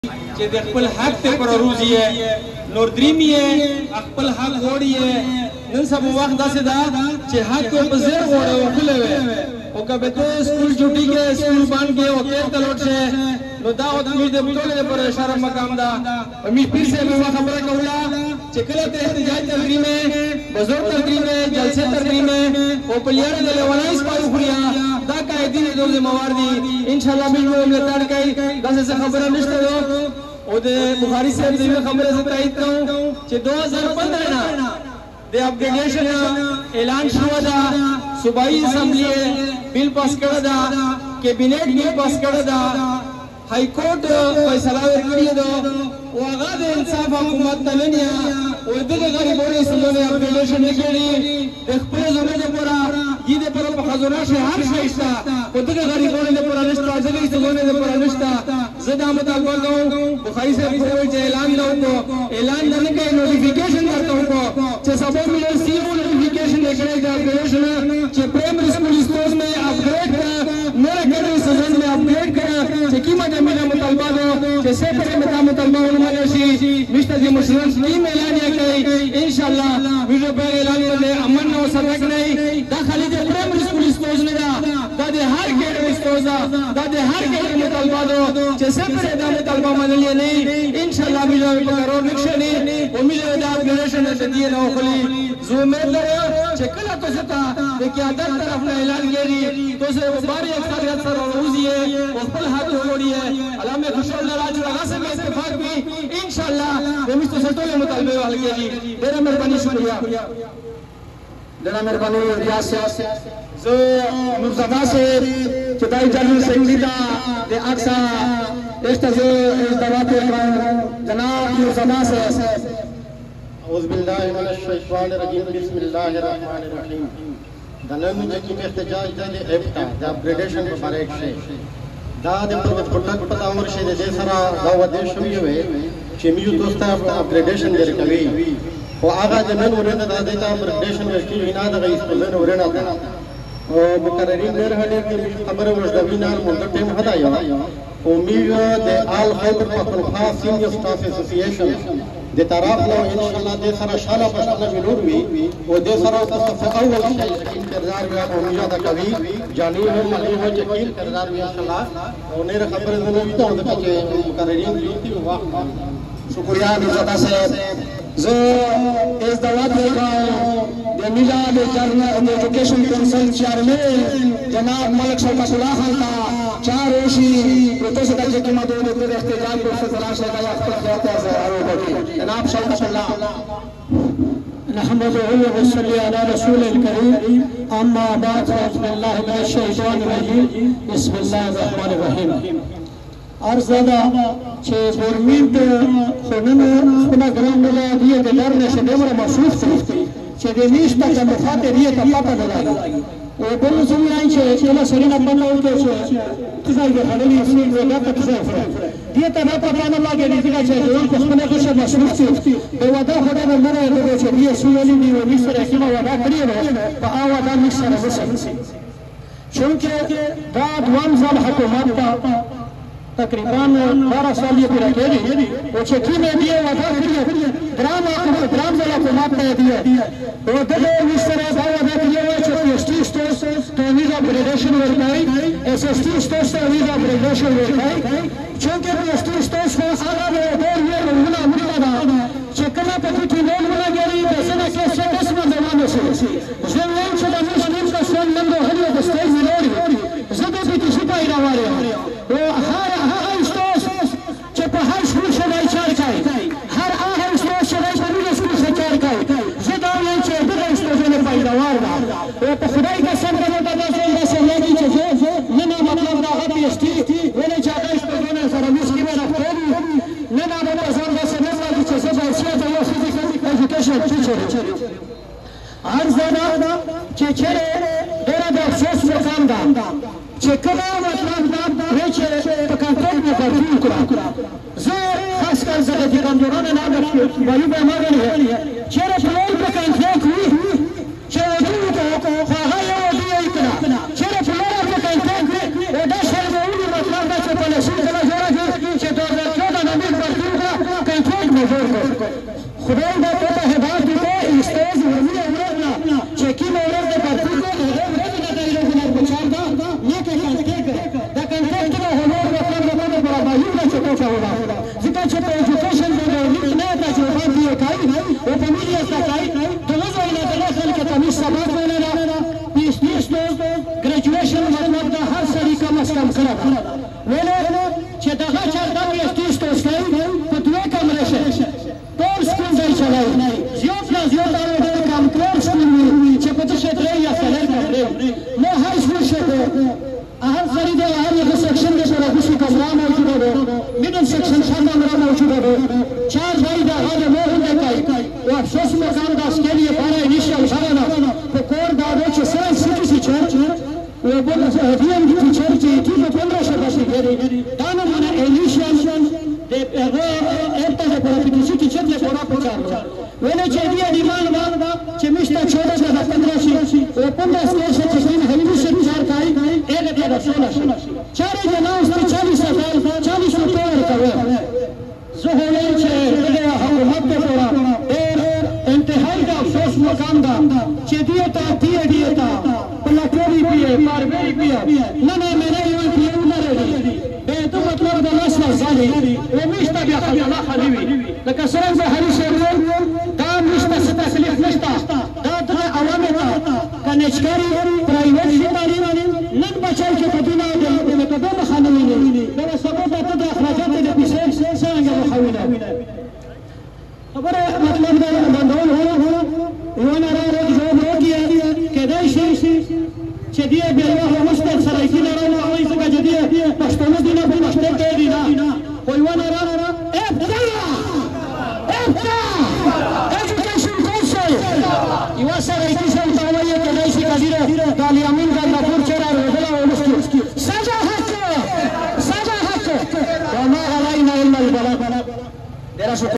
چې د خپل حق ته پر روزي نور درېمي خپل حق وړي نن سبا وخت داسې ده چې حق په زیر وړي او خپل وي او کله ته سکول چټي کې سکول باندې او کې تلوت شه نو دا د دې ټولې پر اشاره مقام ده امي پیر سے به خبره کوله چې کله ته احتجاج تقریر میں بزرگ تقریر میں جلسے تقریر میں او پلیار د لونایس پایو خوریا دا قائدین د ذمہوار دي ان شاء الله موږ ملاتړ کوي دا څه خبره نشته او د بخاری صاحب دې خبره زه تایید کوم چې 2015 نه د اپګریډیشن اعلان شو دا صوبائی اسمبلی بل پاس کړه دا کابینټ بل پاس کړه دا high court फैसला करी दो वागा दे इंसाफ हुकूमत तलनिया और दे गरीबों समने अपडेशन निकली देखपरे जमे दे पूरा ये दे पर खजोना से हर शाइस्ता और दे गरीबों ने पूरा रिश्ता जगह समने दे पूरा रिश्ता जदा मुतालबा कहूं बुखारी से कोई ऐलान ना हो ऐलान न के नोटिफिकेशन करता हूं че सबो मिले सीओ नोटिफिकेशन निकले दा अपडेशन че प्राइमरी स्कूल स्कूल में अपग्रेड मेरे घर सदन में अपग्रेड करा че कीमा मेरा मुतालबा दो जैसे पहले मेरा मुतालबा उन्होंने सी मिस्टर जी मुस्लिम टीम ऐलान किया इंशाल्लाह वीडियो पे ऐलान ने अमन नो सबक नहीं दाखली दे प्राइमरी स्कूल स्कूल ने दादे हर गेट स्कूल दादे हर गेट मुतालबा दो जैसे पहले दा मुतालबा मान लिए नहीं इंशाल्लाह वीडियो पे करोड़ निकशनी उम्मीद है दा ग्रेजुएशन से दिए ना खली जो में चकला तो सता देखिए अदर तरफ ने ऐलान किया तो से बारी अक्सरियत सर रोजी है और फुल हाथ होड़ी है अलामे खुशल राज लगा से में इत्तेफाक भी इंशाल्लाह रेमिस तो सटोले मुतालबे वाले के जी तेरा मेहरबानी शुक्रिया तेरा मेहरबानी रियाज से जो मुर्तजा से चटाई जनरल सेक्रेटरी दे अक्सा एस्टा जो दवा पे जनाब मुर्तजा से औज़ बिल्लाहि मिनश शैतानिर रजीम बिस्मिल्लाहिर रहमानिर रहीम दनन जकी एहतजाज दे एफ्ता द अपग्रेडेशन मुबारक शे دا د پروتک پتا عمر شه د سره دا و د شوی وي چې میو دوستا اپګریډیشن درکوي او هغه د نن ورنه د دې اپګریډیشن ورکی نه د غیس په نن ورنه ده او مقررین ډېر هډې خبره ورځوي نه مونږ ټیم هدايو او میو د آل خیبر پختونخوا سینیئر سټاف اسوسییشن د طرف له ان شاء الله د سره شاله بشاله ولور وي او د سره صف اول شي چې انتظار وي او میو دا کوي جاني هو ملي هو چې انتظار وي ان شاء الله او نه خبره نه وي ته د چې مقررین دي واخ شکریہ مرزا صاحب زه از دعوت کوم د میلاد جرنل ایجوکیشن کونسل چیرمن جناب ملک شوکت الله خان تا چاروشی پروتوس درجه کی مدد د احتجاج پر فلاش لگایا خپل ذات جناب شوکت الله نحمده ونصلي على رسول الكريم اما بعد بسم الله من الشيطان الرجيم بسم الله الرحمن الرحيم ارزادا چې ګورنمنت خونونه خونه ګرام نه دی د لار نشه ډېر مصروف دي چې د میشته د مفاده دی ته پاتې نه لګي او بل څه نه چې کله سره نه پنه وته چې تاسو یې خللی سي نو دا ته څه فرق دی ته نه پاتې نه لګي چې ډېر خونه غوښه مصروف دي او دا خدای نه نه دی چې دی سولې دی او میشته کیما ودا کړی نو په اوا دا میشته وسه چونکه دا دوام ځل حکومت تقریبا 12 سال یہ پورا کہہ دی وہ چکی میں دیے وفا کریے درام زلا حکومت نے دیے وہ دغه مستر دا ودا کریے چې ایسټی سټوس ته ویزا اپګریډیشن ورکړي ایس ایس ټی سټوس ته ویزا اپګریډیشن ورکړي چونکه ایسټی سټوس کو هغه ډېر یې رونه امریکا دا چې کله په دې کې نو لګوري د څه کې څه قسمه روانه شي زه وایم چې د مسلمان کسان نن د هغه د سټیج لوري زه د دې څه پایدا واره او هر استوس چې په هر څه شوی چار کوي هر هغه استوس چې په دې څه چار کوي زه دا وایم چې دغه استوس نه پایدا واره او په خدای قسم کوم دا څه لګي چې نه مطلب دا هغه استي ولې چې هغه استوس نه سره مسکی نه راځي نه دا ځان دا څه نه لګي چې زه به څه دا یو فزیکل ایجوکیشن ټیچر ارزادا چې چیرې ډېر د افسوس مقام ده چې کله مطلب دا چې په کنټرول کې کنټرول کړه زه خاص کر زه د کندورانو نه د وایو به ما غوړي چې په په کنټرول کوي چې دوی ته هغه یو دی کړه چې په په کنټرول کوي دا شرمونه مطلب دا چې په لاسو کې نه جوړ کړ خدای دا ته هدایت وکړي استاد ورمي اورنا چې کوم اورز د پرتګو هغه ورته د دایره هنر بچار دا نه کې دا کنټرکټ نه هنر وکړ د برابرۍ نه چې کوڅه ولا ځکه چې په ایجوکیشن د ګورنمنت نه راځي او باندې کوي او په میډیا کوي دغه ځای نه داخل کې تمیز سبق ویل نه پیس ګریجویشن مطلب دا هر سړي کم از کم کړه ویل چې دغه چرته پیسټیس توسکای په دوه کمره شي ټول سکول ځای چلای زیات نه زیات د کمپیوټر سکول چې په دې شتره یا سره کړی نو هر سکول شته هر سړي د هر یو سیکشن د سره د کمره موجوده ده میډل سیکشن څنګه کمره موجوده ده چار ځای د هغه مو هم کوي او افسوس مقام د اسکري لپاره انیشل سره نه په کور دا چې سره سټي چرچ و بل هدیم دي ټیچر چې ټي په 15 شپه شي ګری دا نه معنی انیشل د هغه ارته د پروفیټیشن ټیچر له پورا پچار ولې چې دی دیوال دا چې مشته 14 د 15 شي او 15 کې چې څنګه هلیو شي ځار کوي اګه د 16 چارې جنا اوس 40 روپے کوي زه هولم چې د حکومت په پورا ډېر انتهایی د افسوس مقام دا چې دیتا پلاټوري پیه ماربري پیه نه مې یو پیه نه لري به ته مطلب د لاس نه ځالي و مشته بیا خلا خلیوي لکه څنګه هري شهر دا مشته ست تکلیف نشته دا د عوامو ته کنيچکاري پرایویټ شي تعلیم نن بچای کې په دنیا د متدو مخانوي دا سبب ته د اخراجات د پیسې څنګه مخاوینه خبره مطلب دا بندول هو نه راځي جواب وکړي کدای شي چې دی بیا یو مستر سره کې نه راوړي څنګه چې دی پښتون دي نه پښتون ته دی نه خو یو نه ایجوکیشن کونسل یو سره کې څنګه ته وایي کدای شي کډیره کالی امین غنپور چیرې راغلا ولستو سزا حق وما علينا الا البلاغ